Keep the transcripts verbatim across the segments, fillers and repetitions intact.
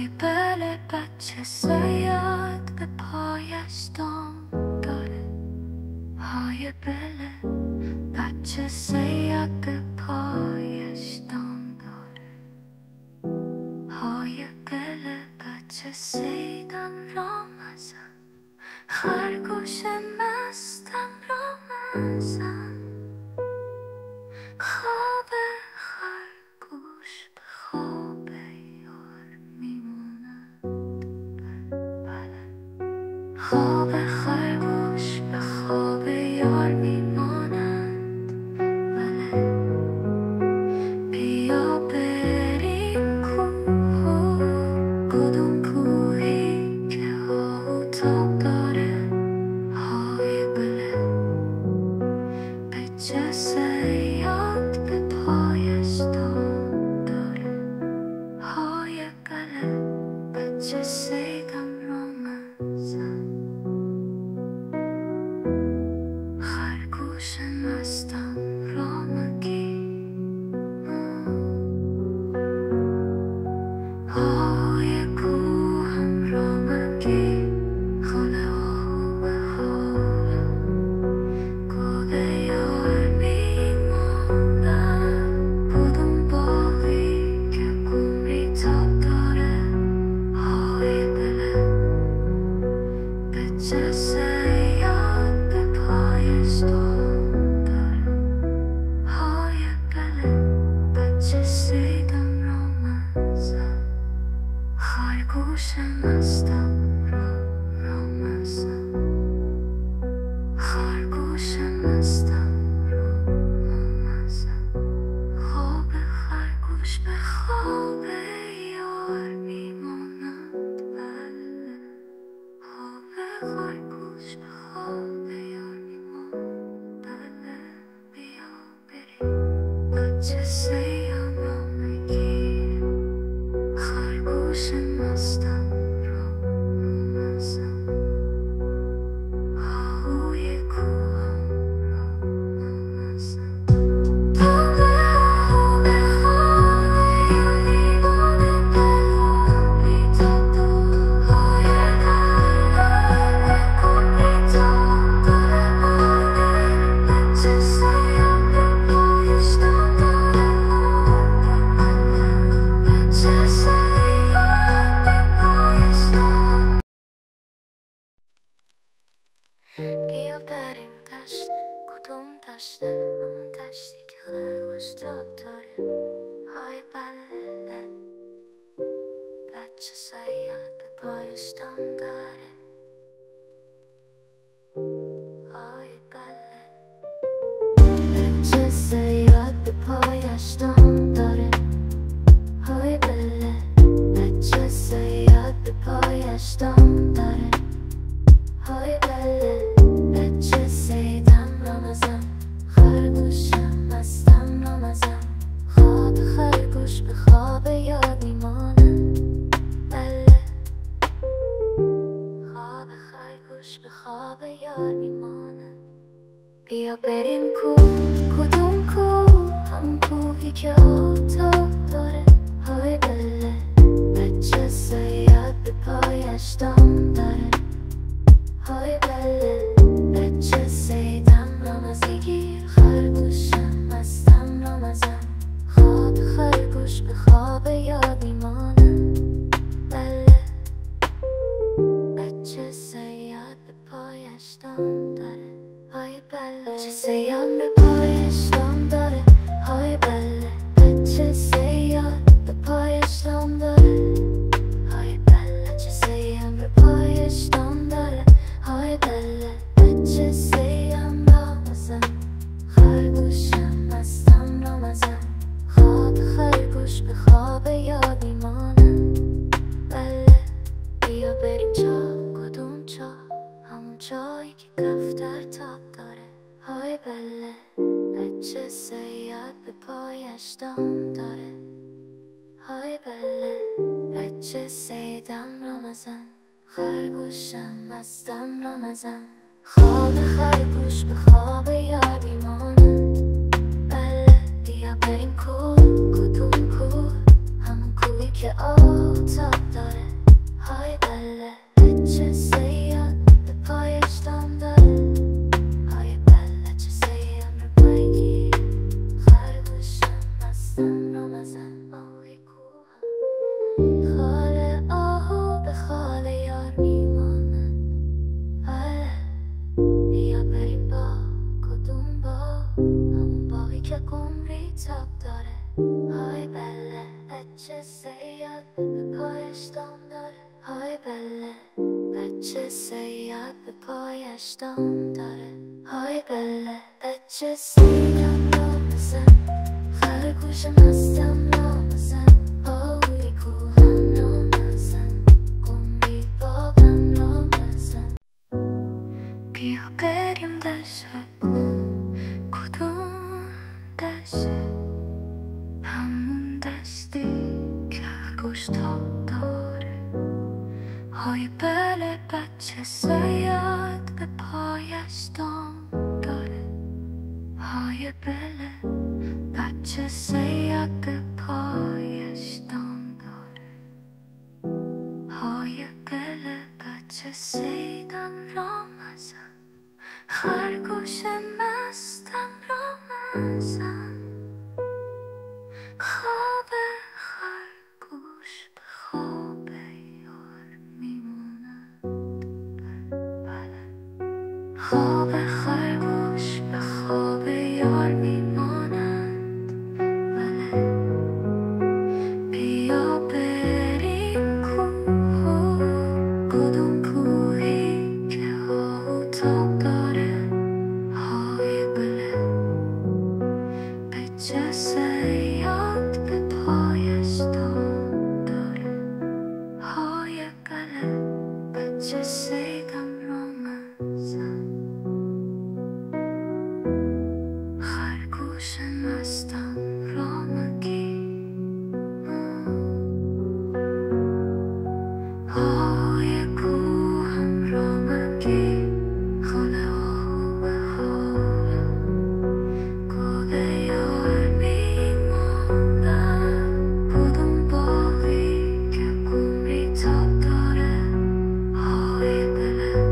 های بله بچه سید به پایش دام داره. های بله بچه سید به پایش دام داره. های بله بچه سیدم را مزن، خرگوش مستم را مزن. خواب خرگوش به خواب یار میموند. بله خواب خرگوش به خواب یار میمانند. بله بیا بریم کوه، کدوم کوهی که آفتاب داره. های بله بچه صیاد به پایش دام داره. های بله بچه صیدم را مزن، خرگوش مستم را مگیر. های کوهم را مگیر، خونه آهو به حالم گل یار میماندم. کدوم باغی که عمری تاب داره. های بله بچه صیاد به پایش دام داره. های بله بچه صیدم را مزن، خرگوش مستم را را مزن. خرگوش مستم را را مزن. خواب خرگوش به خواب یار میماند. بله خواب خرگوش به خواب یار میماند. بله بیا بریم بچه سیم را میگیر، خرگوش مستم را مزن. آهوی کوهم را مزن. خواب خواب خواب یار میماند. بی تاب داره. های بله بی تاب داره. بچه سیم به پایش دام داره. بچه سیم به پایش دام. بیا بریم دشت، کدوم دشته؟ همون دشتی که خرگوش تاب داره. های بله بچه صیاد به پایش دام داره. های بله بچه صیاد به پایش دام داره. های بله بچه صیاد به پایش دام داره. های بله بچه صیدم را مزن، خرگوشم مستم را مزن. خواب خرگوش به خواب یار میمانند. بله خواب خرگوش به خواب یار میمانند. بیا بریم کوه، کدوم کوه؟ همون کوهی که آفتاب داره. های بله بچه صیاد به پایش دام داره. های بله بچه صیدم را مزگیر، خرگوشم مستم را مزن. خواب خرگوش به خواب یار میمانند. بله بچه صیاد به پایش دام داره. های بله بچه صیاد به پایش دام داره. های بله بچه صیاد به پایش دام داره. های بله بچه صیاد به پایش دام داره. های بله بچه صیم را مزن، خرگوشم مستم را مزن. خواب خرگوش به خواب یار میمانند. بله بیا بریم چاه، کدوم چاه؟ همون چاهی که کفتر تاب داره. های بله بچه صیاد به پایش دام داره. های بله بچه صیدم را مزن، خرگوشم مستم را مزن. خواب خرگوش به خواب یار میمانند. بله بیا بریم کوه، کدوم کوه؟ همون کوهی که آتاب داره. های بله بچه سیاد به پایش دام داره. های بله چه سیم رو بگیر خرگوشم مستم رو مزن آهی کوها. خاله آهو به خاله یار میمانن. بله بیا بریم با کدوم با همون باقی که قمری تاب داره. های بله بچه سیاد به پایش دام داره. های بله بچه سیاد به پایش دام داره. های بله بچه سیاد را بزن خرگوش مستم را بزن آوی کوهم را بزن قمری بابم را بزن. بیا بریم دشت کدوم دشت همون دستی که خرگوش تاب داره. های بله بچه سیاد به پایش دام داره. های بله بچه سیاد به پایش دام داره. های بله بچه سیدم را مزن خرگوش مستم را مزن. خواب خرگوش به خواب یار میمونند. بله خواب خرگوش به خواب یار میمانند. بله بیا بریم کوه کدوم کوهی که آهو تاب داره. های بله بچه سیاد به پایش دام داره. های بله بچه سیدم را مزن خرگوش مستم را مگیر. های کوهم را مگیر خاله آهو به خاله گل یار میماندن کدوم باقی که قمری تاب داره. های بله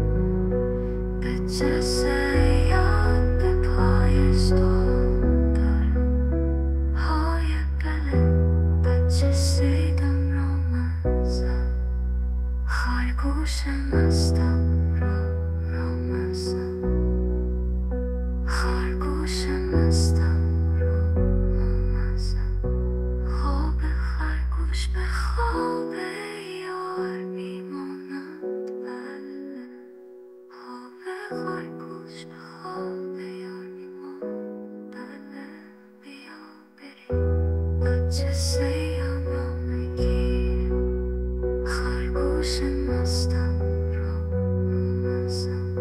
بچه سیاد به پایش دام داره. های بله بچه سیدم را مزن خرگوش مستم را را مزن خرگوش مستم را را مزن. خواب خرگوش به خواب یار میمانند. بله خواب خرگوش به خواب یار میمانند. بله بیا بریم بچه سیم را میگیر خرگوش مستم را مزن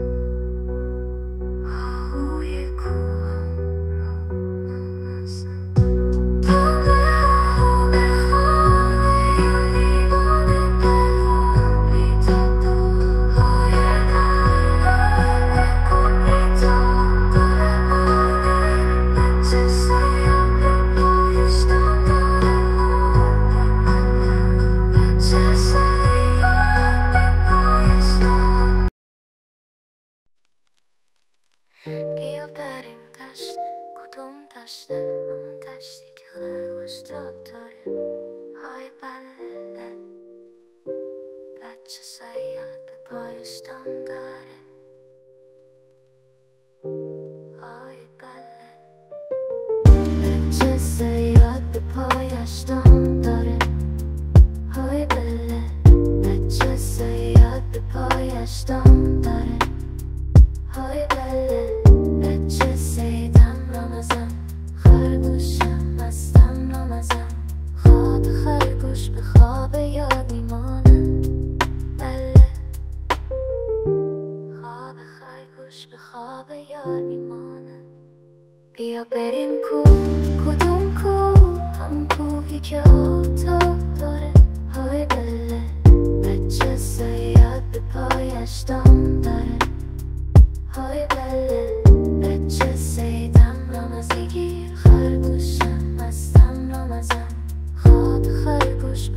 آهوی کوهم را مزن. بله آهو به خاله یار میمانند. قمری تاب داره. های بله قمری تاب داره. بچه سیم به پایش دام داره. بچه سیم به پایش دام. بیا بریم دشت کدوم دشت همون دشتی که خرگوش تاب داره. های بله بچه سیاد به پایش دام داره. های بله بچه سیاد به پایش دام داره. های بله بچه سیاد به پایش دام داره. های بله بچه سیدم را مزن خرگوشم مستم را مزن خواب خرگوش به خواب یار میمانند. بله خواب خرگوش به خواب یار میمانند. بیا بریم کو کدوم کو همون کوهی که آتاب داره. های بله بچه سیاد به پایش دام داره. های بله بچه سیدم را مزگیر خرگوشم مستم را مزن خواب خرگوش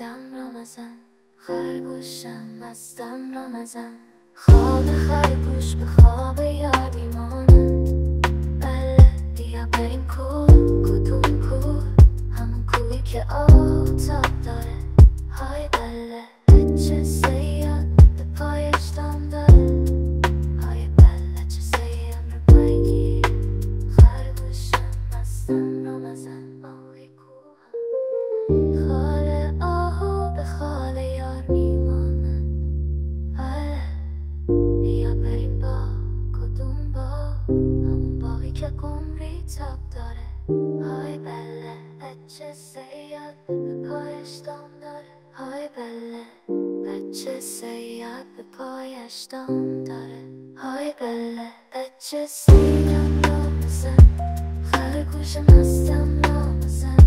دم را مزن، خرگوشم مستم را مزن. خواب خرگوش به خواب یار میمانه. بله بیا بریم کوه، کدوم کوه؟ همون کوهی که آفتاب داره. های بله چه سیاد به پایش دام داره. های بله چه سیاد رو بگیر، خرگوشم مستم را مزن. آهی کوه خاله آهو به خاله یار میمانه. بله بیا بریم با، کدوم با؟ همون باقی که قمری تاب داره. های بله بچه سیاد به پایش دام داره. های بله بچه سیاد به پایش دام داره. های بله بچه سیاد را مزن، خرگوش مستم را مزن.